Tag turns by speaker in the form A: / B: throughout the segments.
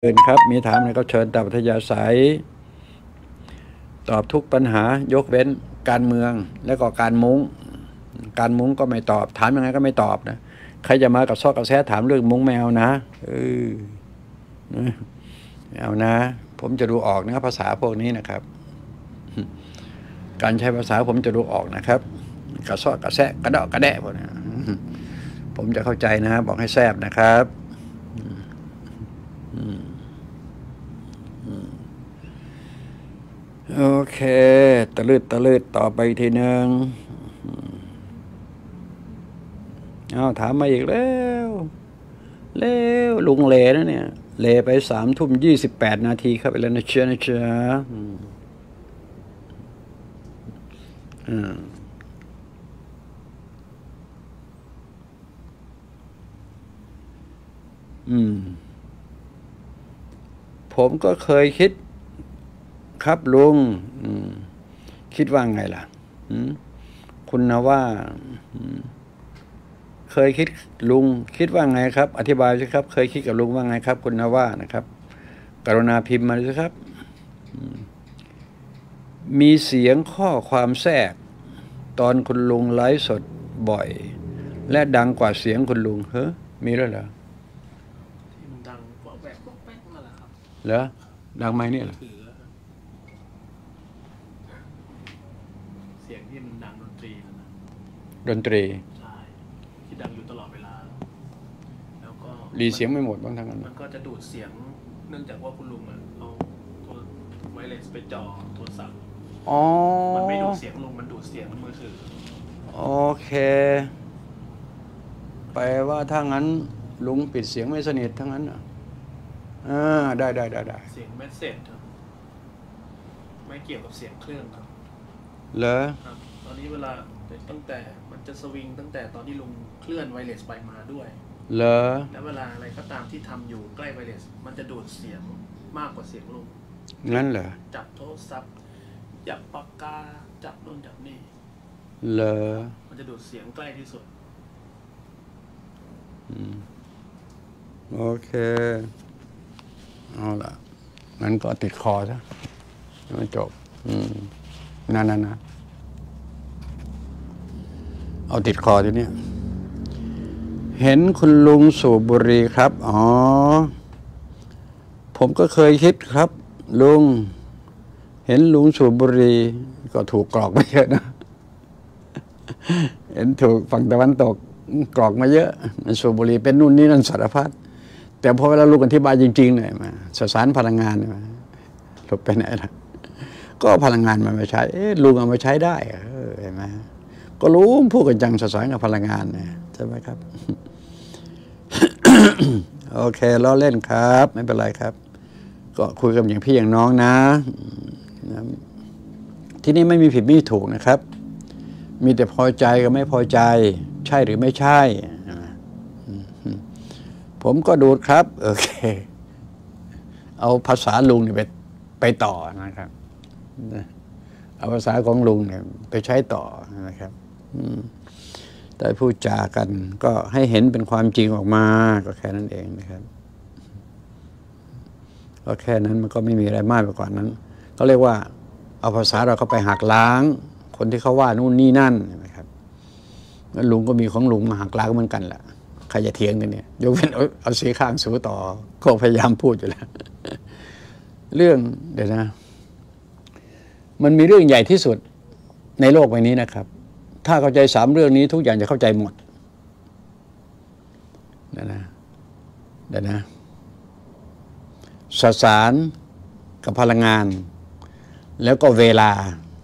A: เชิญครับมีถามอะไรก็เชิญตามอัธยาศัยตอบทุกปัญหายกเว้นการเมืองและก็การมุ้งก็ไม่ตอบถามยังไงก็ไม่ตอบนะใครจะมากับซอกกับแซะถามเรื่องมุ้งไม่เอานะไม่เอานะผมจะดูออกนะครับภาษาพวกนี้นะครับการใช้ภาษาผมจะดูออกนะครับกระซอกกระแซะกระเดาะกระแดะพวกนี้ผมจะเข้าใจนะบอกให้แซบนะครับโอเคตะลืดต่อไปทีหนึ่งเอาถามมาอีกแล้วลุงเลนะเนี่ยเลไป3:28 ครับไปแล้วนะเชื่อนะเชื่อผมก็เคยคิดครับลุงคิดว่าไงล่ะคุณนะว่าเคยคิดลุงคิดว่าไงครับอธิบายสิครับเคยคิดกับลุงว่าไงครับคุณนะว่านะครับกรุณาพิมพ์มาสิครับมีเสียงข้อความแทรกตอนคุณลุงไลฟ์สดบ่อยและดังกว่าเสียงคุณลุงมีแล้วเหรอ
B: ที่มันดังกว่าแหวกแป๊กมาแล้วครับ
A: เหรอดังไหมเนี่ยเหรอ
B: เสียงที่มันดังดนตรีนะ
A: ดนตรี
B: ใช่ที่ดังอยู่ตลอดเวลาแล้วก็
A: รีเสียงไม่หมดบ้างทั้งนั้น
B: มันก็จะดูดเสียงเนื่องจากว่าคุณลุงเอาไวเลสไปจ่อโทรศัพท์มันไม่ดูดเสียงลุงมันดูดเสียงมือถือ
A: โอเคแปลว่าถ้างั้นลุงปิดเสียงไม่สนิททั้งนั้นได้
B: เสียงเมสเซจครับไม่เกี่ยวกับเสียงเครื่องครับ
A: เหรอ
B: ครับตอนนี้เวลาตั้งแต่มันจะสวิงตั้งแต่ตอนที่ลุงเคลื่อนไวเลสไปมาด้วย
A: เหรอ
B: แล้วเวลาอะไรก็ตามที่ทำอยู่ใกล้ไวเลสมันจะดูดเสียงมากกว่าเสียงลุง
A: งั้นเหรอ
B: จับโทรศัพท์จับปากกาจับโน่นจับนี่
A: เหรอ
B: มันจะดูดเสียงใกล้ที่สุด
A: โอเคเอาล่ะงั้นก็ติดคอซะไม่จบนั่นเอาติดคอทีนี้เห็นคุณลุงสูบบุหรี่ครับผมก็เคยคิดครับลุงเห็นลุงสูบบุหรี่ก็ถูกกรอกมาเยอะนะเห็นถูกฝั่งตะวันตกกรอกมาเยอะสูบบุหรี่เป็นนู่นนี่นั่นสารพัดแต่พอเวลาลุงอธิบายจริงๆเนี่ยมาสสารพลังงานเนี่ยหลบไปไหนล่ะก็พลังงานมันมาใช้ลุงเอามาใช้ได้เห็นไหมก็รู้พูดกันจังสสารกับพลังงานเนี่ยใช่ไหมครับ โอเคล้อเล่นครับไม่เป็นไรครับก็คุยกันอย่างพี่อย่างน้องนะที่นี่ไม่มีผิดไม่มีถูกนะครับมีแต่พอใจกับไม่พอใจใช่หรือไม่ใช่ผมก็ดูครับโอเคเอาภาษาลุงเนี่ยไปต่อนะครับเอาภาษาของลุงเนี่ยไปใช้ต่อนะครับแต่พูดจากันก็ให้เห็นเป็นความจริงออกมาก็แค่นั้นเองนะครับก็แค่นั้นมันก็ไม่มีอะไรมากไปกว่านั้นเขาเรียกว่าเอาภาษาเราเข้าไปหักล้างคนที่เขาว่านู่นนี่นั่นนะครับแล้วลุงก็มีของลุงมาหักล้างเหมือนกันแหละใครจะเถียงกันเนี่ยยกเว้นเอาสีข้างสู้ต่อก็พยายามพูดอยู่แล้วเรื่องเดี๋ยวนะมันมีเรื่องใหญ่ที่สุดในโลกใบนี้นะครับถ้าเข้าใจ3เรื่องนี้ทุกอย่างจะเข้าใจหมดเดี๋ยวนะสสารกับพลังงานแล้วก็เวลา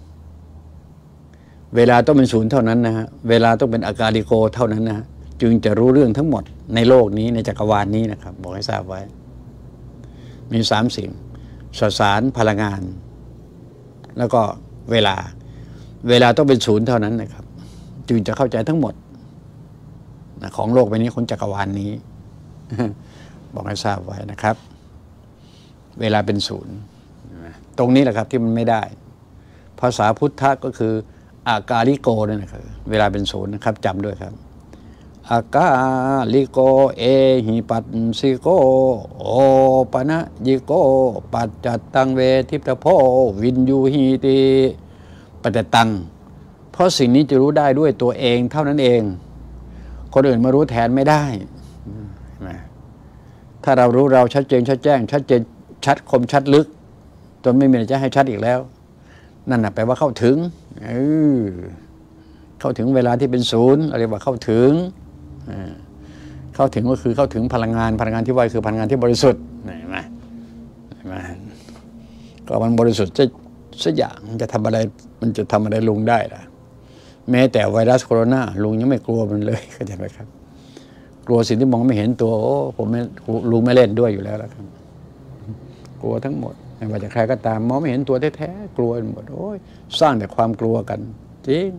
A: ต้องเป็นศูนย์เท่านั้นนะฮะเวลาต้องเป็นอากาลิโกเท่านั้นนะจึงจะรู้เรื่องทั้งหมดในโลกนี้ในจักรวาลนี้นะครับบอกให้ทราบไว้มี3สิ่งสสารพลังงานแล้วก็เวลาต้องเป็นศูนย์เท่านั้นนะครับจึงจะเข้าใจทั้งหมดของโลกใบนี้ของจักรวาลนี้บอกให้ทราบไว้นะครับเวลาเป็นศูนย์ตรงนี้แหละครับที่มันไม่ได้ภาษาพุทธก็คืออากาลิโกนั่นนะครับเวลาเป็นศูนย์นะครับจำด้วยครับอากาลิโกเอหิปัสสิโกโอปะนะยิโกปัจจัตตังเวทิตโพวินยูหิติปัจจตังเพราะสิ่งนี้จะรู้ได้ด้วยตัวเองเท่านั้นเองคนอื่นมารู้แทนไม่ได้ถ้าเรารู้เราชัดเจนชัดแจ้งชัดเจนชัดคมชัดลึกจนไม่มีอะไรจะให้ชัดอีกแล้วนั่นแปลว่าเข้าถึงเข้าถึงเวลาที่เป็นศูนย์เรียกว่าเข้าถึงเข้าถึงก็คือเข้าถึงพลังงานที่ว่าคือพลังงานที่บริสุทธิ์เห็นไหมก็มันบริสุทธิ์สักอย่างมันจะทำอะไรลุงได้ล่ะแม้แต่ไวรัสโคโรนาลุงยังไม่กลัวมันเลยเข้าใจไหมครับกลัวสิ่งที่มองไม่เห็นตัวโอ้ลุงไม่เล่นด้วยอยู่แล้วครับกลัวทั้งหมดไม่ว่าจะใครก็ตามมองไม่เห็นตัวแท้ๆกลัวหมดโอ้ยสร้างแต่ความกลัวกันจริง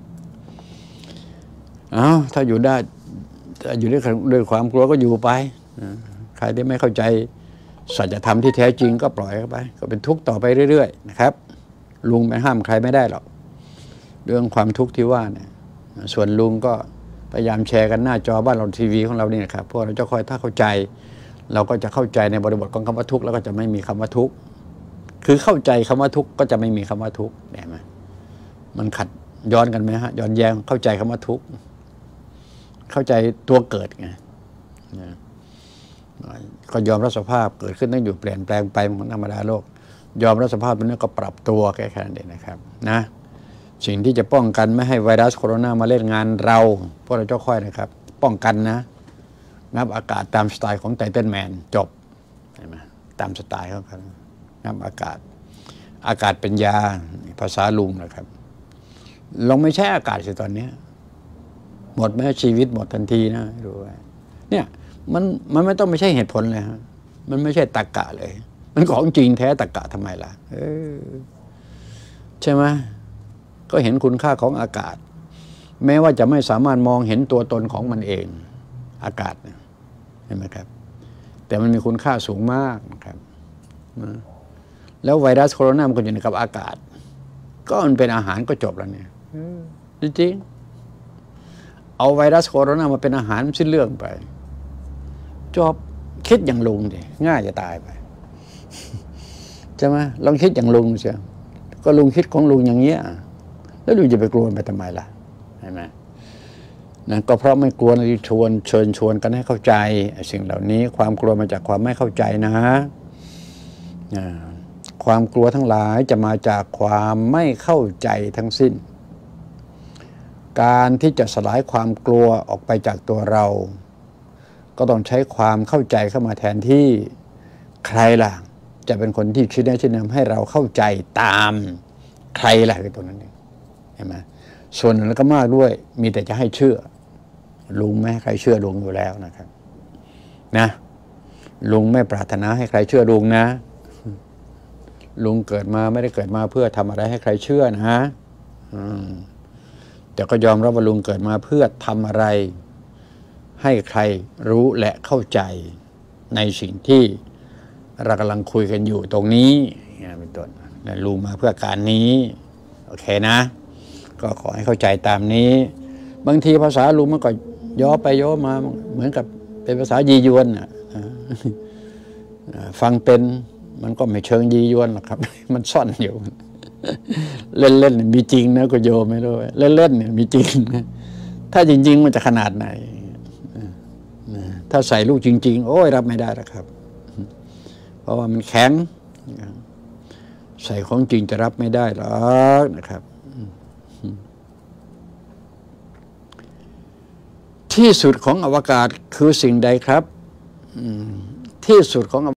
A: ถ้าอยู่ได้อยู่ด้วยความกลัวก็อยู่ไปใครที่ไม่เข้าใจสัจธรรมที่แท้จริงก็ปล่อยเข้าไปก็เป็นทุกข์ต่อไปเรื่อยๆนะครับลุงไปห้ามใครไม่ได้หรอกเรื่องความทุกข์ที่ว่าเนี่ยส่วนลุงก็พยายามแชร์กันหน้าจอบ้านเราทีวีของเรานี่นะครับพวกเราจะคอยถ้าเข้าใจเราก็จะเข้าใจในบริบทของคำว่าทุกข์แล้วก็จะไม่มีคำว่าทุกข์คือเข้าใจคำว่าทุกข์ก็จะไม่มีคำว่าทุกข์เห็นไหมมันขัดย้อนกันไหมฮะย้อนแย้งเข้าใจคำว่าทุกข์เข้าใจตัวเกิดไงก็ยอมรับสภาพเกิดขึ้นต้องอยู่เปลี่ยนแปลงไปมันธรรมดาโลกยอมรับสภาพนั้นก็ปรับตัวแค่นั้นเองนะครับนะสิ่งที่จะป้องกันไม่ให้ไวรัสโคโรนามาเล่นงานเราพวกเราเจ้าค่อยนะครับป้องกันนะงับอากาศตามสไตล์ของไททันแมนจบเห็นไหมตามสไตล์เขาครับงับอากาศเป็นยาภาษาลุงนะครับลองไม่ใช่อากาศสิตอนนี้หมดแม้ชีวิตหมดทันทีนะรู้ไหมเนี่ยมันไม่ต้องไม่ใช่เหตุผลเลยฮะมันไม่ใช่ตรรกะเลยมันของจริงแท้ตรรกะทำไมล่ะใช่ไหมก็เห็นคุณค่าของอากาศแม้ว่าจะไม่สามารถมองเห็นตัวตนของมันเองอากาศเห็นไหมครับแต่มันมีคุณค่าสูงมากนะครับแล้วไวรัสโคโรนามันก็อยู่ในกับอากาศก็มันเป็นอาหารก็จบแล้วเนี่ยจริงๆเอาไวรัสโคโรนามาเป็นอาหารสิ้นเรื่องไปจบคิดอย่างลุงดิง่ายจะตายไปใช่ไหมลองคิดอย่างลุงเชียวก็ลุงคิดของลุงอย่างเงี้ยแล้วลุงจะไปกลัวไปทำไมล่ะเห็นไหมนั่นก็เพราะไม่กลัวเลยเชิญชวนกันให้เข้าใจสิ่งเหล่านี้ความกลัวมาจากความไม่เข้าใจนะฮะความกลัวทั้งหลายจะมาจากความไม่เข้าใจทั้งสิ้นการที่จะสลายความกลัวออกไปจากตัวเราก็ต้องใช้ความเข้าใจเข้ามาแทนที่ใครล่ะจะเป็นคนที่ชี้แนะชี้นำให้เราเข้าใจตามใครล่ะคือตัวนั้นเองเห็นไหมส่วนนั้นก็มากด้วยมีแต่จะให้เชื่อลุงไม่ให้ใครเชื่อลุงอยู่แล้วนะครับนะลุงไม่ปรารถนาให้ใครเชื่อลุงนะลุงเกิดมาไม่ได้เกิดมาเพื่อทำอะไรให้ใครเชื่อนะแต่ก็ยอมรับว่าลุงเกิดมาเพื่อทำอะไรให้ใครรู้และเข้าใจในสิ่งที่เรากำลังคุยกันอยู่ตรงนี้เป็นต้นลุงมาเพื่อการนี้โอเคนะก็ขอให้เข้าใจตามนี้บางทีภาษาลุงมันก็ย่อไปย่อมาเหมือนกับเป็นภาษายียวนฟังเป็นมันก็ไม่เชิงยียวนหรอกครับมันซ่อนอยู่เล่นๆมีจริงนะก็โยไม่รู้เล่นๆเนี่ยมีจริงนะถ้าจริงๆมันจะขนาดไหนถ้าใส่ลูกจริงๆโอ้ยรับไม่ได้แล้วครับเพราะว่ามันแข็งใส่ของจริงจะรับไม่ได้หรอกนะครับที่สุดของอวกาศคือสิ่งใดครับที่สุดของ